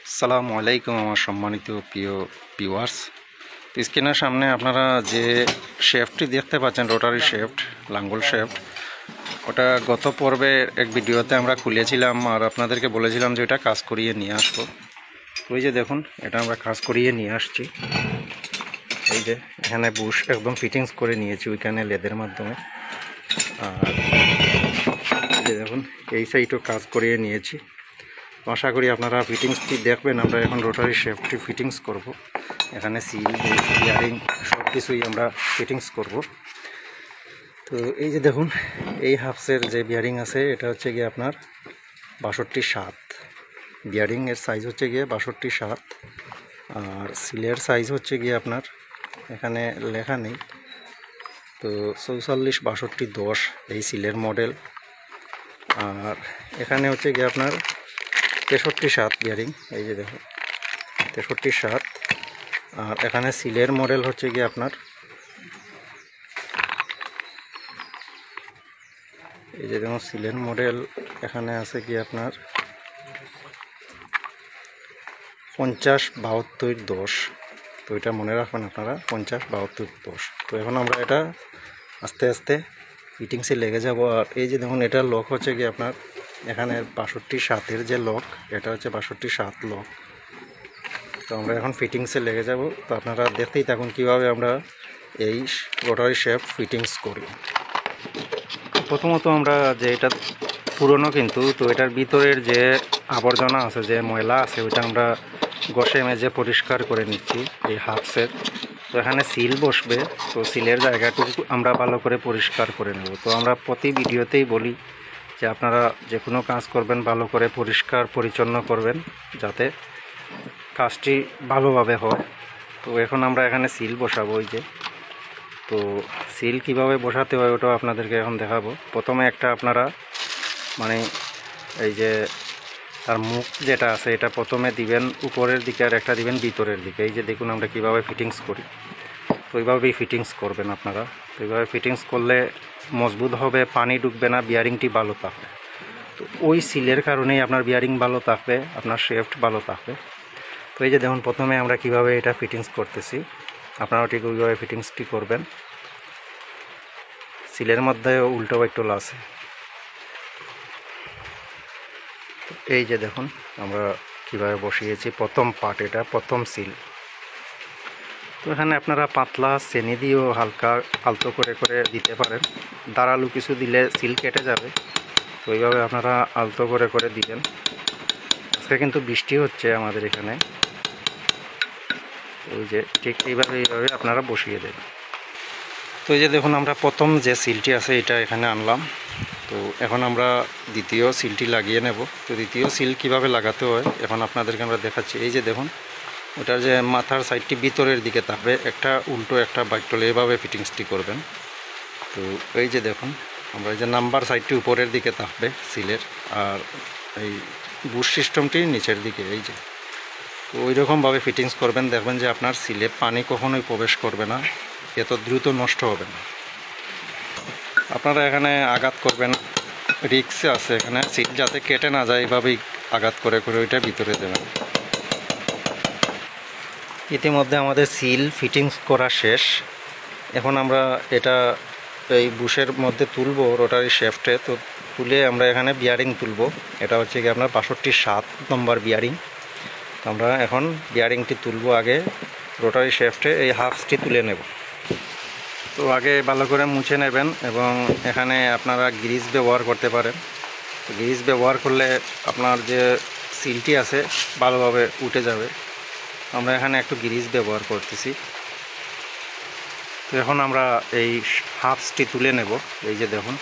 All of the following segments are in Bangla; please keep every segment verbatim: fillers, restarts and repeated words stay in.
আসসালামু আলাইকুম আমার সম্মানিত প্রিয় ভিউয়ার্স। স্ক্রিনের সামনে আপনারা যে শেফটটি দেখতে পাচ্ছেন, রোটারি শেফট, লাঙ্গল শেফট, ওটা গত পর্বে এক ভিডিওতে আমরা খুলেছিলাম আর আপনাদেরকে বলেছিলাম যে এটা কাজ করিয়ে নিয়ে আসবো। ওই যে দেখুন, এটা আমরা কাজ করিয়ে নিয়ে আসছি। এই যে এখানে বুশ একদম ফিটিংস করে নিয়েছি ওইখানে লেদের মাধ্যমে। আর এই যে দেখুন, এই সাইডও কাজ করিয়ে নিয়েছি। আশা করি আপনারা ফিটিংসটি দেখবেন। আমরা এখন রোটারি শেফটটি ফিটিংস করব। এখানে সিল, বিয়ারিং সব কিছুই আমরা ফিটিংস করব। তো এই যে দেখুন, এই হাফসের যে বিয়ারিং আছে এটা হচ্ছে গিয়ে আপনার বাষট্টি সাত। বিয়ারিংয়ের সাইজ হচ্ছে গিয়ে বাষট্টি সাত। আর সিলের সাইজ হচ্ছে গিয়ে আপনার এখানে লেখা নেই, তো চৌচল্লিশ বাষট্টি দশ এই সিলের মডেল। আর এখানে হচ্ছে গিয়ে আপনার তেষট্টি সাত বিয়ারিং, এই যে দেখুন তেষট্টি সাত। আর এখানে সিলের মডেল হচ্ছে গিয়ে আপনার এই যে দেখুন সিলের মডেল এখানে আছে কি আপনার পঞ্চাশ বাহাত্তর দশ। তো এটা মনে রাখবেন আপনারা, পঞ্চাশ বাহাত্তর দশ। তো এখন আমরা এটা আস্তে আস্তে ফিটিংসে লেগে যাব। আর এই যে দেখুন, এটা লক হচ্ছে কি আপনার এখানে বাষট্টি সাতের যে লক, এটা হচ্ছে বাষট্টি সাত লক। তো আমরা এখন ফিটিংসে লেগে যাব। তো আপনারা দেখতেই থাকুন কীভাবে আমরা এই রোটারি শেফট ফিটিংস করি। প্রথমত আমরা যে এটা পুরনো কিন্তু, তো এটার ভিতরের যে আবর্জনা আছে, যে ময়লা আছে, ওইটা আমরা ঘষে মেজে পরিষ্কার করে নিচ্ছি এই হাফসের। তো এখানে সিল বসবে, তো সিলের জায়গাটুকু আমরা ভালো করে পরিষ্কার করে নেব। তো আমরা প্রতি ভিডিওতেই বলি যে আপনারা যে কোনো কাজ করবেন ভালো করে পরিষ্কার পরিচ্ছন্ন করবেন, যাতে কাজটি ভালোভাবে হয়। তো এখন আমরা এখানে সিল বসাবো। ওই যে, তো সিল কিভাবে বসাতে হয় ওটাও আপনাদেরকে এখন দেখাবো। প্রথমে একটা আপনারা মানে এই যে তার মুখ যেটা আছে এটা প্রথমে দিবেন উপরের দিকে, আর একটা দিবেন ভিতরের দিকে। এই যে দেখুন আমরা কিভাবে ফিটিংস করি, তো ওইভাবেই ফিটিংস করবেন আপনারা। তো এইভাবে ফিটিংস করলে মজবুত হবে, পানি ঢুকবে না, বিয়ারিংটি ভালো থাকবে। তো ওই সিলের কারণেই আপনার বিয়ারিং ভালো থাকবে, আপনার শেফট ভালো থাকবে। তো এই যে দেখুন প্রথমে আমরা কিভাবে এটা ফিটিংস করতেছি, আপনারাও ঠিক ওইভাবে ফিটিংসটি করবেন। সিলের মধ্যে উল্টো একটু আছে। এই যে দেখুন আমরা কিভাবে বসিয়েছি প্রথম পার্ট, এটা প্রথম সিল। তো এখানে আপনারা পাতলা চেনি দিয়েও হালকা আলতো করে করে দিতে পারেন। দাঁড়ালু কিছু দিলে সিল কেটে যাবে, তো এইভাবে আপনারা আলতো করে করে দিবেন। আজকে কিন্তু বৃষ্টি হচ্ছে আমাদের এখানে। এই যে ঠিক এইভাবে এইভাবে আপনারা বসিয়ে দেবেন। তো এই যে দেখুন আমরা প্রথম যে সিলটি আছে এটা এখানে আনলাম। তো এখন আমরা দ্বিতীয় সিলটি লাগিয়ে নেব। তো দ্বিতীয় সিল কিভাবে লাগাতে হয় এখন আপনাদেরকে আমরা দেখাচ্ছি। এই যে দেখুন, ওটার যে মাথার সাইডটি ভিতরের দিকে থাকবে, একটা উল্টো একটা বাইকটলে এভাবে ফিটিংসটি করবেন। তো এই যে দেখুন আমরা এই যে নাম্বার সাইডটি উপরের দিকে থাকবে সিলের, আর এই বুশ সিস্টেমটি নিচের দিকে। এই যে তো ওই রকমভাবে ফিটিংস করবেন, দেখবেন যে আপনার সিলে পানি কখনোই প্রবেশ করবে না, এত দ্রুত নষ্ট হবে না। আপনারা এখানে আঘাত করবেন, রিক্সে আছে এখানে, সিল যাতে কেটে না যায় এইভাবেই আঘাত করে করে ওইটা ভিতরে দেবেন। ইতিমধ্যে আমাদের সিল ফিটিংস করা শেষ। এখন আমরা এটা এই বুশের মধ্যে তুলব রোটারি শেফটে। তো তুলে আমরা এখানে বিয়ারিং তুলব। এটা হচ্ছে কি আপনার বাষট্টি সাত নম্বর বিয়ারিং। তো আমরা এখন বিয়ারিংটি তুলব আগে রোটারি শেফটে, এই হাফসটি তুলে নেব। তো আগে ভালো করে মুছে নেবেন, এবং এখানে আপনারা গ্রিজ ব্যবহার করতে পারেন। গ্রিজ ব্যবহার করলে আপনার যে সিলটি আছে ভালোভাবে উঠে যাবে। আমরা এখানে একটু গ্রিজ ব্যবহার করতেছি। তো এখন আমরা এই হাফসটি তুলে নেব। এই যে দেখুন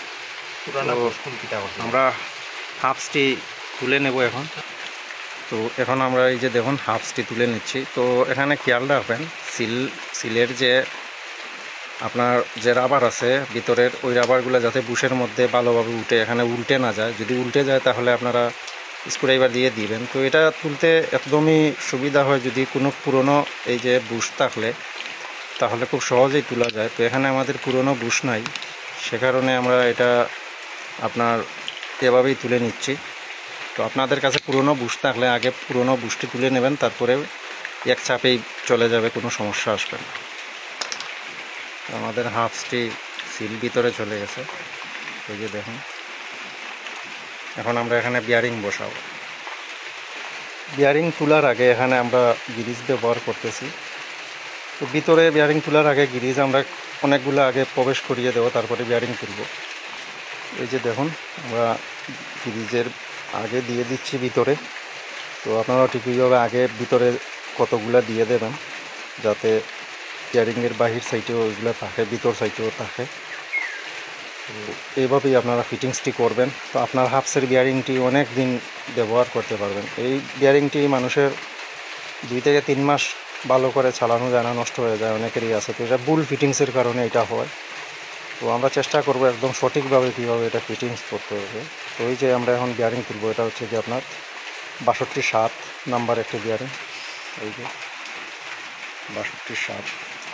আমরা হাফসটি তুলে নেব এখন। তো এখন আমরা এই যে দেখুন হাফসটি তুলে নিচ্ছি। তো এখানে খেয়াল রাখবেন সিল সিলের যে আপনার যে রাবার আছে ভিতরের, ওই রাবারগুলো যাতে বুশের মধ্যে ভালোভাবে উঠে, এখানে উল্টে না যায়। যদি উল্টে যায় তাহলে আপনারা স্ক্রুড্রাইভার দিয়ে দিবেন। তো এটা তুলতে একদমই সুবিধা হয় যদি কোনো পুরনো এই যে বুশ থাকলে, তাহলে খুব সহজেই তোলা যায়। তো এখানে আমাদের পুরনো বুশ নাই, সে কারণে আমরা এটা আপনার এভাবেই তুলে নিচ্ছি। তো আপনাদের কাছে পুরনো বুশ থাকলে আগে পুরনো বুশটি তুলে নেবেন, তারপরে এক চাপেই চলে যাবে, কোনো সমস্যা আসবে না। আমাদের হাফসটি সিল ভিতরে চলে গেছে, এই যে দেখুন। এখন আমরা এখানে বিয়ারিং বসাবো। বিয়ারিং তোলার আগে এখানে আমরা গিরিজ ব্যবহার করতেছি। তো ভিতরে বিয়ারিং তোলার আগে গিরিজ আমরা অনেকগুলো আগে প্রবেশ করিয়ে দেবো, তারপরে বিয়ারিং তুলব। এই যে দেখুন আমরা গিরিজের আগে দিয়ে দিচ্ছি ভিতরে। তো আপনারা ঠিক এইভাবে আগে ভিতরে কতগুলা দিয়ে দেবেন, যাতে বিয়ারিংয়ের বাহির সাইডেও ওইগুলো থাকে, ভিতর সাইডেও থাকে। তো এইভাবেই আপনারা ফিটিংসটি করবেন। তো আপনার হাফসের বিয়ারিংটি অনেক দিন ব্যবহার করতে পারবেন। এই বিয়ারিংটি মানুষের দুই থেকে তিন মাস ভালো করে চালানো যায় না, নষ্ট হয়ে যায়, অনেকেরই আছে। তো এটা ভুল ফিটিংসের কারণে এটা হয়। তো আমরা চেষ্টা করব একদম সঠিকভাবে কীভাবে এটা ফিটিংস করতে হবে। তো এই যে আমরা এখন বিয়ারিং তুলব, এটা হচ্ছে কি আপনার বাষট্টি সাত নাম্বার একটা বিয়ারিং। এই যে বাষট্টি সাত।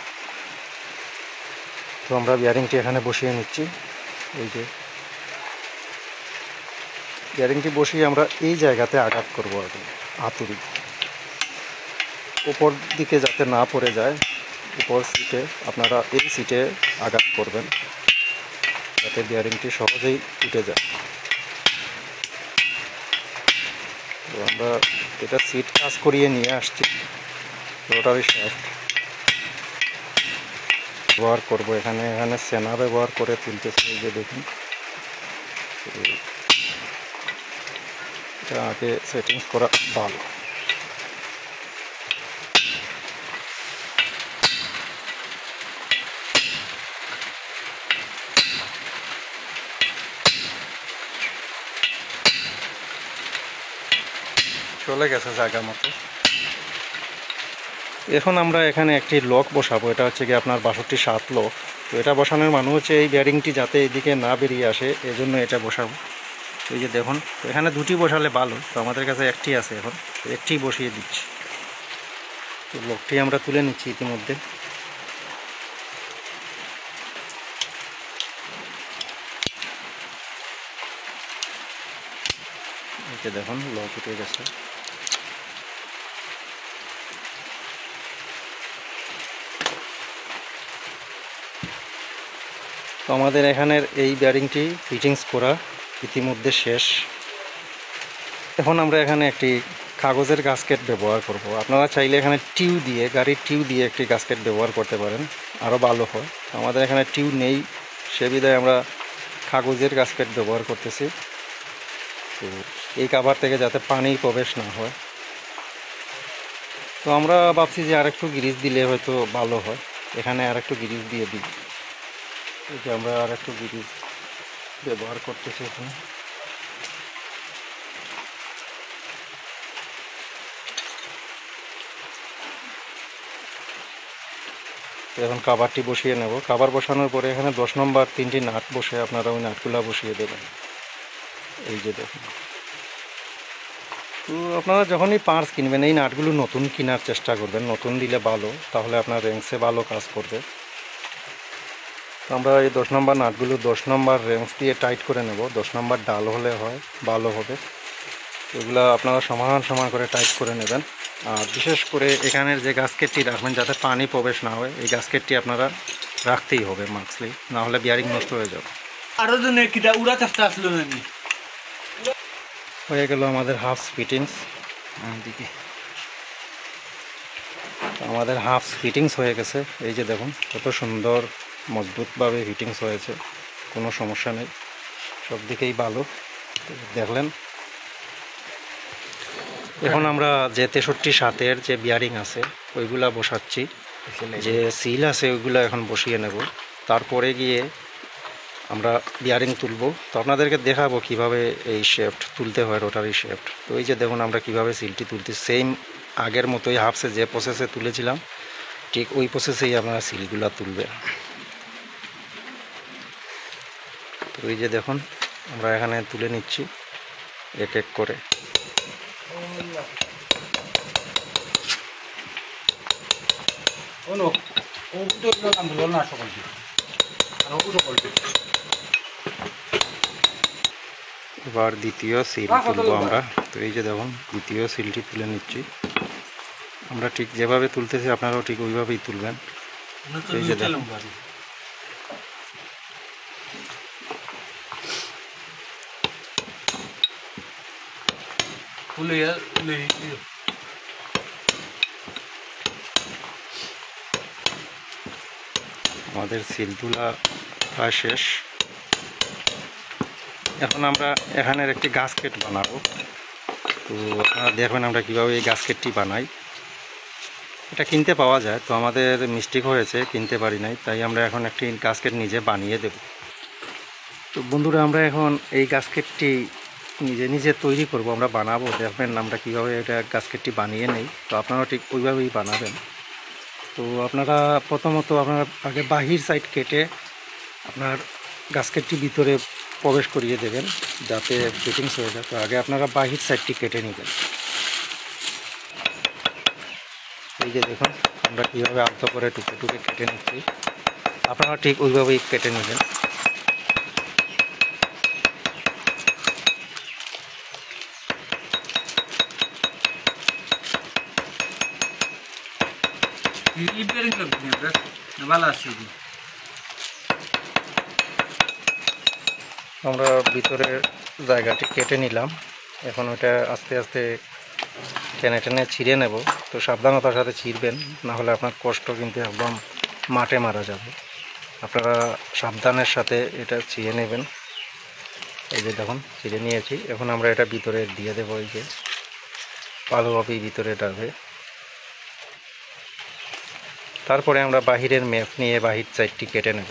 তো আমরা বিয়ারিংটি এখানে বসিয়ে নিচ্ছি। এই যে বিয়ারিংটি বসিয়ে আমরা এই জায়গাতে আঘাত করব আর কি, হাতুড়ি উপর দিকে যাতে না পড়ে যায়। উপর সিটে আপনারা এই সিটে আঘাত করবেন, যাতে বিয়ারিংটি সহজেই উঠে যায়। তো আমরা এটা সিট কাজ করিয়ে নিয়ে আসছি। রোটারি শ্যাফট ব্যবহার করবো এখানে। এখানে সেনা ব্যবহার করে তুলতেছি, এই যে দেখুন। এটা আগে সেটিংস করা ভালো। চলে গেছে জায়গা মতো। এখন আমরা এখানে একটি লক বসাবো, এটা হচ্ছে কি আপনার বাষট্টি সাত লক। তো এটা বসানোর মানে হচ্ছে এই বিয়ারিংটি যাতে এদিকে না বেরিয়ে আসে, এজন্য এটা বসাবো। এই যে দেখুন, তো এখানে দুটি বসালে ভালো, তো আমাদের কাছে একটি আছে, এখন একটি বসিয়ে দিচ্ছি। তো লকটি আমরা তুলে নিচ্ছি ইতিমধ্যে। এই যে দেখুন লক উঠে গেছে। তো আমাদের এখানের এই বিয়ারিংটি ফিটিংস করা ইতিমধ্যে শেষ। এখন আমরা এখানে একটি কাগজের গাস্কেট ব্যবহার করব। আপনারা চাইলে এখানে টিউ দিয়ে, গাড়ির টিউ দিয়ে একটি গাস্কেট ব্যবহার করতে পারেন, আরও ভালো হয়। আমাদের এখানে টিউ নেই, সে বিধায় আমরা কাগজের গাস্কেট ব্যবহার করতেছি। তো এই কাভার থেকে যাতে পানি প্রবেশ না হয়। তো আমরা ভাবছি যে আরেকটু গিরিজ দিলে হয়তো ভালো হয়। এখানে আরেকটু গিরিজ দিয়ে দিই। এই যে আমরা আরেকটু গিরিজ ব্যবহার করতেছি এখানে। এখন কাভারটি বসিয়ে নেব। কাভার বসানোর পরে এখানে দশ নম্বর তিনটি নাট বসে আপনারা ওই নাটগুলা বসিয়ে দেবেন। এই যে দেখুন। তো আপনারা যখনই পার্টস কিনবেন এই নাটগুলো নতুন কেনার চেষ্টা করবেন, নতুন দিলে ভালো, তাহলে আপনার রেঞ্জে ভালো কাজ করবে। তো আমরা এই দশ নম্বর নাটগুলো দশ নম্বর রেঞ্জ দিয়ে টাইট করে নেব। দশ নম্বর ডাল হলে হয় ভালো হবে। এগুলো আপনারা সমান সমান করে টাইট করে নেবেন। আর বিশেষ করে এখানের যে গাস্কেটটি রাখবেন যাতে পানি প্রবেশ না হয়, এই গাস্কেটটি আপনারা রাখতেই হবে মাস্কলি, না হলে বিয়ারিং নষ্ট হয়ে যাবে। আরো জনে কিটা উড়া চেষ্টা আসলো নাকি হয়ে গেল আমাদের হাফ ফিটিংস। দিকে আমাদের হাফ ফিটিংস হয়ে গেছে। এই যে দেখুন কত সুন্দর মজবুতভাবে ফিটিংস হয়েছে, কোনো সমস্যা নেই, সব দিকেই ভালো। দেখলেন। এখন আমরা যে তেষট্টি সাতের যে বিয়ারিং আছে ওইগুলা বসাচ্ছি, যে সিল আছে ওইগুলো এখন বসিয়ে নেব। তারপরে গিয়ে আমরা বিয়ারিং তুলব। তো আপনাদেরকে দেখাবো কিভাবে এই শেফট তুলতে হয়, রোটারি শেফট। তো এই যে দেখুন আমরা কিভাবে সিলটি তুলতে, সেম আগের মতোই হাফসে যে প্রসেসে তুলেছিলাম ঠিক ওই প্রসেসেই আপনারা সিলগুলা তুলবেন। তো এই যে দেখুন আমরা এখানে তুলে নিচ্ছি এক এক করে। এবার দ্বিতীয় সিল তুলবো আমরা। তো এই যে দেখুন দ্বিতীয় সিলটি তুলে নিচ্ছি। আমরা ঠিক যেভাবে তুলতেছি আপনারাও ঠিক ওইভাবেই তুলবেন। এই যে দেখুন আমাদের সিল তোলা প্রায় শেষ। এখন আমরা এখানের একটি গাস্কেট বানাবো। তো আপনারা দেখবেন আমরা কীভাবে এই গাস্কেটটি বানাই। এটা কিনতে পাওয়া যায়, তো আমাদের মিস্টেক হয়েছে, কিনতে পারি নাই, তাই আমরা এখন একটি গাস্কেট নিজে বানিয়ে দেব। তো বন্ধুরা আমরা এখন এই গাস্কেটটি নিজে নিজে তৈরি করব, আমরা বানাবো। দেখবেন আমরা কীভাবে এটা গাস্কেটটি বানিয়ে নেই। তো আপনারা ঠিক ওইভাবেই বানাবেন। তো আপনারা প্রথমত আপনারা আগে বাহির সাইড কেটে আপনার গাস্কেটটি ভিতরে প্রবেশ করিয়ে দেবেন যাতে ফিটিংস হয়ে যায়। তো আগে আপনারা বাহির সাইডটি কেটে নেবেন। এই যে দেখুন আমরা কীভাবে আলতো করে টুকে টুকে কেটে নিচ্ছি, আপনারা ঠিক ওইভাবেই কেটে নেবেন। আমরা ভিতরের জায়গাটি কেটে নিলাম। এখন ওটা আস্তে আস্তে টেনে টেনে ছিঁড়ে নেব। তো সাবধানতার সাথে ছিঁড়বেন, না হলে আপনার কষ্ট কিন্তু একদম মাঠে মারা যাবে। আপনারা সাবধানের সাথে এটা ছিঁড়ে নেবেন। এই যে দেখুন ছিঁড়ে নিয়েছি। এখন আমরা এটা ভিতরে দিয়ে দেবো। এই যে ভালোভাবেই ভিতরে ডালবে। তারপরে আমরা বাহিরের ম্যাপ নিয়ে বাহির সাইডটি কেটে নেব।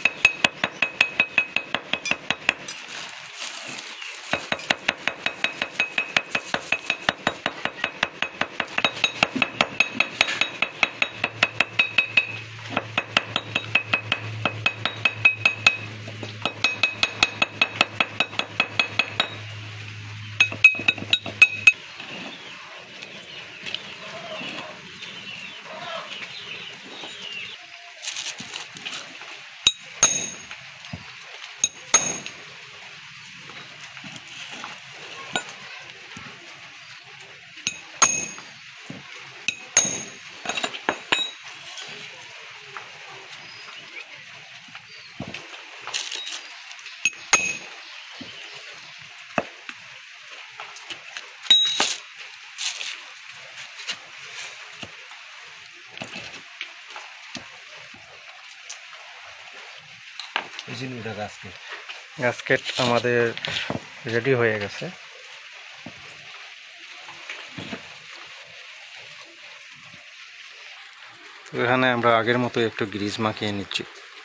গাস্কেট আমাদের রেডি হয়ে গেছে। তো এখানে আমরা আগের মতো একটু গ্রিজ মাখিয়ে নিচ্ছি।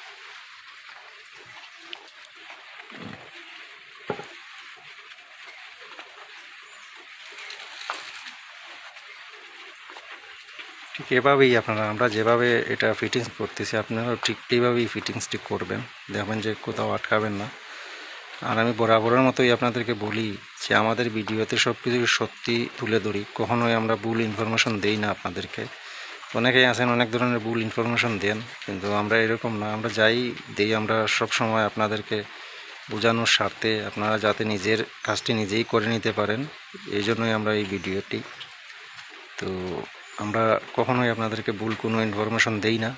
ঠিক এভাবেই আপনারা আমরা যেভাবে এটা ফিটিংস করতেছি আপনারাও ঠিক এইভাবেই ফিটিংসটি করবেন, দেখবেন যে কোথাও আটকাবেন না। আর আমি বরাবরের মতোই আপনাদেরকে বলি যে আমাদের ভিডিওতে সব কিছু সত্যি তুলে ধরি, কখনোই আমরা ভুল ইনফরমেশন দেই না আপনাদেরকে। অনেকেই আছেন অনেক ধরনের ভুল ইনফরমেশন দেন, কিন্তু আমরা এরকম না, আমরা যাই দেই আমরা সব সময় আপনাদেরকে বোঝানোর স্বার্থে, আপনারা যাতে নিজের কাজটি নিজেই করে নিতে পারেন, এই জন্যই আমরা এই ভিডিওটি। তো আমরা কখনোই আপনাদেরকে ভুল কোনো ইনফরমেশন দেই না।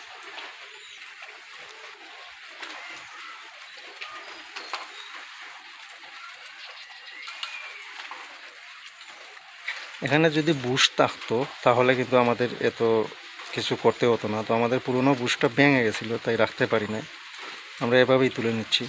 এখানে যদি বুশ থাকতো তাহলে কিন্তু আমাদের এত কিছু করতে হতো না। তো আমাদের পুরনো বুশটা ভেঙে গেছিলো, তাই রাখতে পারি না। আমরা এভাবেই তুলে নিচ্ছি।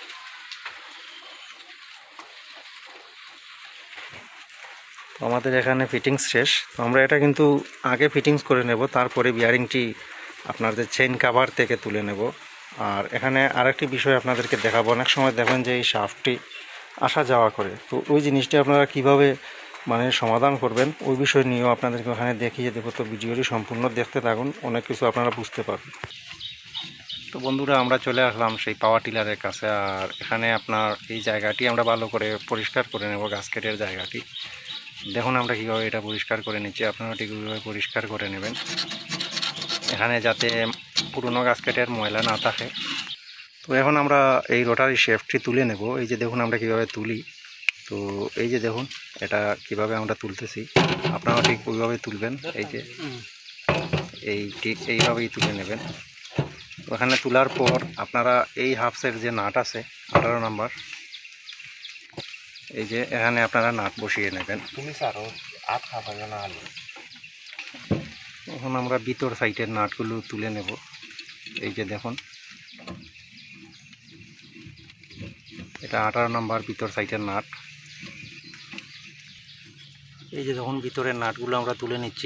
আমাদের এখানে ফিটিংস শেষ। তো আমরা এটা কিন্তু আগে ফিটিংস করে নেব, তারপরে বিয়ারিংটি আপনাদের চেইন কাভার থেকে তুলে নেব। আর এখানে আরেকটি বিষয় আপনাদেরকে দেখাবো। অনেক সময় দেখবেন যে এই শাফটটি আসা যাওয়া করে, তো ওই জিনিসটি আপনারা কিভাবে মানে সমাধান করবেন ওই বিষয় নিয়েও আপনাদেরকে ওখানে দেখিয়ে দেবো। তো ভিডিওটি সম্পূর্ণ দেখতে থাকুন, অনেক কিছু আপনারা বুঝতে পারবেন। তো বন্ধুরা আমরা চলে আসলাম সেই পাওয়ার টিলারের কাছে। আর এখানে আপনার এই জায়গাটি আমরা ভালো করে পরিষ্কার করে নেব, গাস্কেটের জায়গাটি। দেখুন আমরা কীভাবে এটা পরিষ্কার করে নিচ্ছি, আপনারা ঠিক ওইভাবে পরিষ্কার করে নেবেন, এখানে যাতে পুরনো গাস্কেটের ময়লা না থাকে। তো এখন আমরা এই রোটারি শেফটটি তুলে নেব। এই যে দেখুন আমরা কিভাবে তুলি। তো এই যে দেখুন এটা কিভাবে আমরা তুলতেছি, আপনারা ঠিক ওইভাবে তুলবেন। এই যে এই ঠিক এইভাবেই তুলে নেবেন। ওখানে তোলার পর আপনারা এই হাফসের যে নাট আছে আঠারো নাম্বার, এই যে এখানে আপনারা নাট বসিয়ে নেবেন। এখন আমরা ভিতর সাইডের নাটগুলো তুলে নেব। এই যে দেখুন এটা আঠারো নাম্বার ভিতর সাইডের নাট। এই যে দেখুন ভিতরের নাটগুলো আমরা তুলে নিচ্ছি।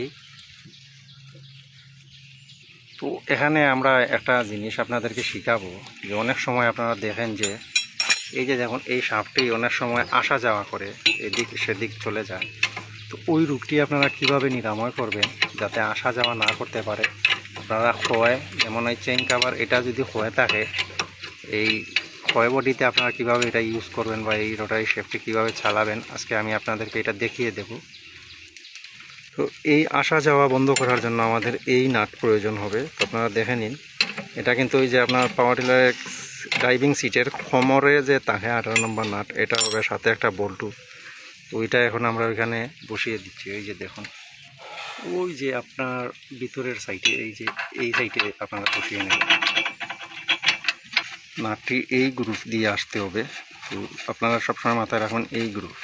তো এখানে আমরা একটা জিনিস আপনাদেরকে শিখাবো, যে অনেক সময় আপনারা দেখেন যে এই যে দেখুন এই সাপটি অনেক সময় আসা যাওয়া করে, এদিক সেদিক চলে যায়। তো ওই রোগটি আপনারা কিভাবে নিরাময় করবেন যাতে আসা যাওয়া না করতে পারে। আপনারা ক্ষয়, যেমন ওই চেইন কাভার, এটা যদি ক্ষয় থাকে, এই ক্ষয় বডিতে আপনারা কিভাবে এটা ইউজ করবেন বা এই রোটারি শেফটি কিভাবে চালাবেন, আজকে আমি আপনাদেরকে এটা দেখিয়ে দেব। তো এই আসা যাওয়া বন্ধ করার জন্য আমাদের এই নাট প্রয়োজন হবে। তো আপনারা দেখে নিন, এটা কিন্তু ওই যে আপনার পাওয়ার টিলার ড্রাইভিং সিটের কোমরে যে থাকে আঠারো নম্বর নাট, এটা হবে সাথে একটা বল্টু। ওইটা এখন আমরা ওইখানে বসিয়ে দিচ্ছি। ওই যে দেখুন ওই যে আপনার ভিতরের সাইডে, এই যে এই সাইডে আপনারা বসিয়ে নেবেন। নাটটি এই গ্রুপ দিয়ে আসতে হবে। তো আপনারা সবসময় মাথায় রাখবেন এই গ্রুপ।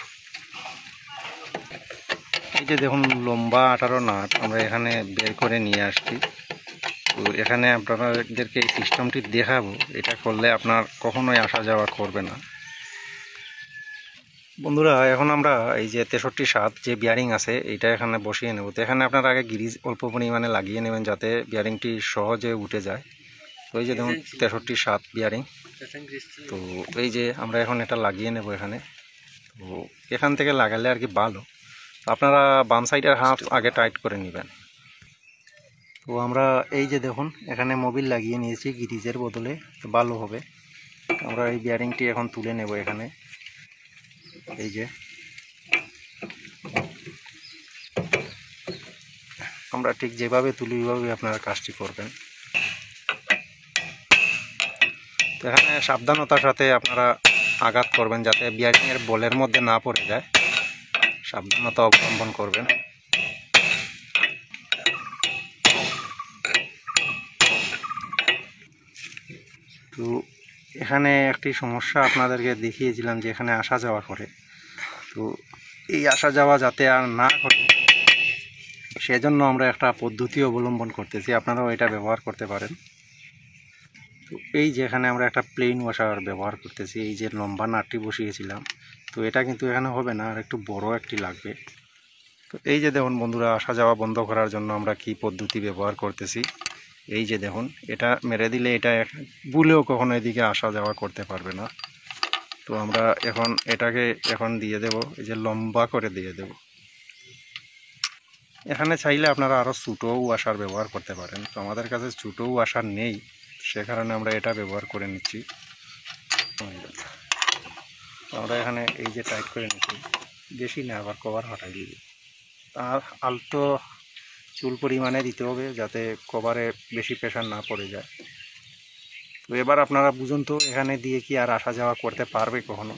এই যে দেখুন লম্বা আঠারো নাট আমরা এখানে বের করে নিয়ে আসছি। তো এখানে আপনাদেরকে এই সিস্টেমটি দেখাবো, এটা করলে আপনার কখনোই আসা যাওয়া করবে না। বন্ধুরা এখন আমরা এই যে তেষট্টি সাত যে বিয়ারিং আছে এটা এখানে বসিয়ে নেব। তো এখানে আপনারা আগে গিরিজ অল্প পরিমাণে লাগিয়ে নেবেন যাতে বিয়ারিংটি সহজে উঠে যায়। তো এই যে দেখুন তেষট্টি সাত বিয়ারিং। তো এই যে আমরা এখন এটা লাগিয়ে নেব এখানে। তো এখান থেকে লাগালে আর কি ভালো। আপনারা বাম সাইডের হাফ আগে টাইট করে নেবেন। তো আমরা এই যে দেখুন এখানে মোবিল লাগিয়ে নিয়েছি গিরিজের বদলে, তো ভালো হবে। আমরা এই বিয়ারিংটি এখন তুলে নেব এখানে। এই যে আমরা ঠিক যেভাবে তুলি ওইভাবে আপনারা কাজটি করবেন। তো এখানে সাবধানতার সাথে আপনারা আঘাত করবেন যাতে বিয়ারিংয়ের বলের মধ্যে না পড়ে যায়, সাবধানতা অবলম্বন করবেন। তো এখানে একটি সমস্যা আপনাদেরকে দেখিয়েছিলাম যে এখানে আসা যাওয়া করে। তো এই আসা যাওয়া যাতে আর না করে সেজন্য আমরা একটা পদ্ধতি অবলম্বন করতেছি, আপনারাও এটা ব্যবহার করতে পারেন। তো এই যে এখানে আমরা একটা প্লেন ওয়াশার ব্যবহার করতেছি। এই যে লম্বা নাটটি বসিয়েছিলাম, তো এটা কিন্তু এখানে হবে না, আর একটু বড় একটি লাগবে। তো এই যে দেখুন বন্ধুরা আসা যাওয়া বন্ধ করার জন্য আমরা কি পদ্ধতি ব্যবহার করতেছি। এই যে দেখুন এটা মেরে দিলে এটা ভুলেও কখনো এদিকে আসা যাওয়া করতে পারবে না। তো আমরা এখন এটাকে এখন দিয়ে দেব, এই যে লম্বা করে দিয়ে দেব। এখানে চাইলে আপনারা আরও ছোটো ওয়াশার ব্যবহার করতে পারেন। তো আমাদের কাছে ছোটো ওয়াশার নেই, সে কারণে আমরা এটা ব্যবহার করে নিচ্ছি। আমরা এখানে এই যে টাইট করে নিচ্ছি, বেশি না আবার কভার হটাই দিই। আর আলতো চুল পরিমাণে দিতে হবে যাতে কভারে বেশি প্রেশার না পড়ে যায়। তো এবার আপনারা বুঝুন তো এখানে দিয়ে কি আর আসা যাওয়া করতে পারবে কখনো।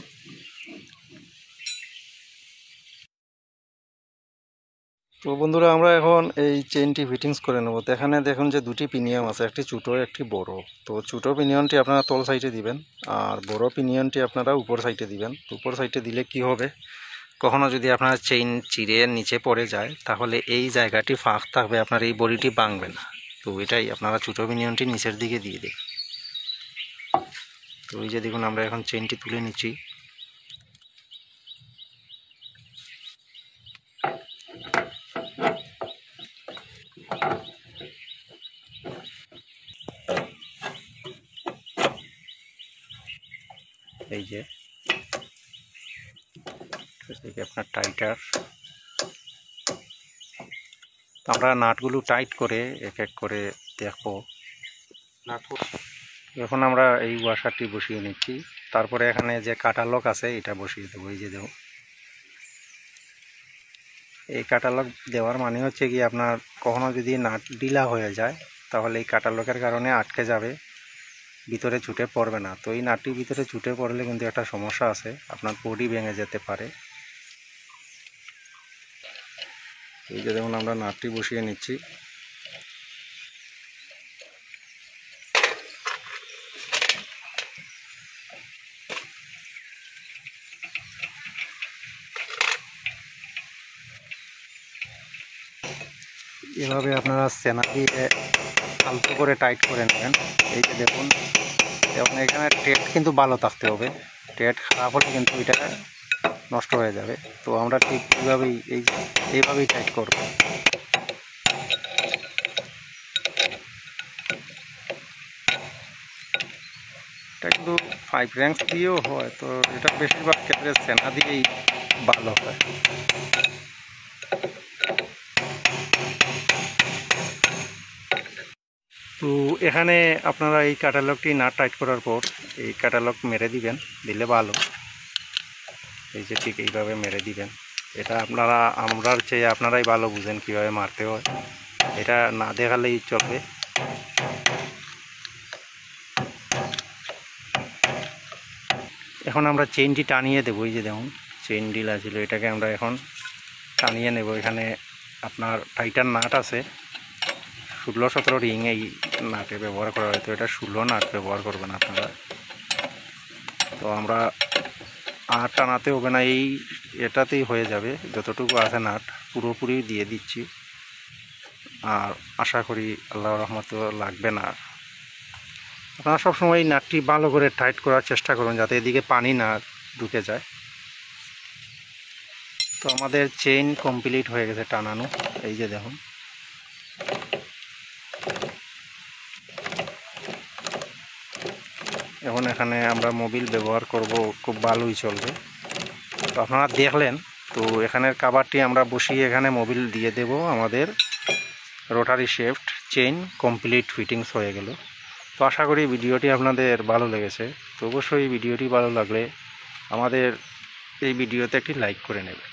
তো বন্ধুরা আমরা এখন এই চেইনটি ফিটিংস করে নেব। তো এখানে দেখুন যে দুটি পিনিয়ন আছে, একটি ছোটো একটি বড়। তো ছোটো পিনিয়নটি আপনারা তল সাইডে দিবেন, আর বড় পিনিয়নটি আপনারা উপর সাইডে দিবেন। উপর সাইডে দিলে কি হবে, কখনো যদি আপনার চেইন চিরে নিচে পড়ে যায় তাহলে এই জায়গাটি ফাঁক থাকবে, আপনার এই বডিটি ভাঙবে না। তো এটাই আপনারা ছোটো পিনিয়নটি নিচের দিকে দিয়ে দিন। তো এই যে দেখুন আমরা এখন চেইনটি তুলে নিচ্ছি। এই যে আপনার টাইটার, আমরা নাটগুলো টাইট করে এক এক করে দেখবো। এখন আমরা এই ওয়াশারটি বসিয়ে নিচ্ছি, তারপরে এখানে যে কাটালক আছে এটা বসিয়ে দেবো। এই যে দেখো এই কাটালক দেওয়ার মানে হচ্ছে কি আপনার কখনো যদি নাট ঢিলা হয়ে যায় তাহলে এই কাটালকের কারণে আটকে যাবে, ভিতরে ছুটে পড়বে না। তো এই নাটটি ভিতরে ছুটে পড়লে কিন্তু একটা সমস্যা আছে, আপনার পটি ভেঙে যেতে পারে। এই যে দেখুন আমরা নাটটি বসিয়ে নিচ্ছি। এভাবে আপনারা সেনা দিয়ে আলতো করে টাইট করে নেবেন। এই যে দেখুন, এবং এখানে টেট কিন্তু ভালো থাকতে হবে, টেট খারাপ হলে কিন্তু এটা নষ্ট হয়ে যাবে। তো আমরা ঠিক এইভাবেই এই এইভাবেই টাইট করব। এটা কিন্তু ফাইভ র্যাঙ্কস দিয়েও হয়, তো এটা বেশিরভাগ ক্ষেত্রে সেনা দিয়েই ভালো হয়। তো এখানে আপনারা এই ক্যাটালগটি না টাইট করার পর এই ক্যাটালগ মেরে দিবেন, দিলে ভালো। এই যে ঠিক এইভাবে মেরে দিবেন। এটা আপনারা আমরার চেয়ে আপনারাই ভালো বুঝেন কীভাবে মারতে হয়, এটা না দেখালেই চলবে। এখন আমরা চেইনটি টানিয়ে দেবো। এই যে দেখুন চেইন ডিল আছিল, এটাকে আমরা এখন টানিয়ে নেব। এখানে আপনার টাইটার নাট আছে, ষোলো সতেরো রিং এই নাটে ব্যবহার করা হয়। তো এটা ষোলো নাট ব্যবহার করবেন আপনারা। তো আমরা আর টানাতে হবে না, এই এটাতেই হয়ে যাবে। যতটুকু আছে নাট পুরোপুরি দিয়ে দিচ্ছি, আর আশা করি আল্লাহর রহমতে লাগবে না। আপনারা সবসময় এই নাটটি ভালো করে টাইট করার চেষ্টা করুন, যাতে এদিকে পানি না ঢুকে যায়। তো আমাদের চেইন কমপ্লিট হয়ে গেছে টানানো। এই যে দেখুন, এখন এখানে আমরা মোবিল ব্যবহার করব, খুব ভালোই চলবে। তো আপনারা দেখলেন, তো এখানের কাভারটি আমরা বসিয়ে এখানে মোবিল দিয়ে দেব। আমাদের rotary shaft chain complete fittings হয়ে গেল। তো আশা করি ভিডিওটি আপনাদের ভালো লেগেছে। তো অবশ্যই ভিডিওটি ভালো লাগলে আমাদের এই ভিডিওতে একটি লাইক করে নেবেন।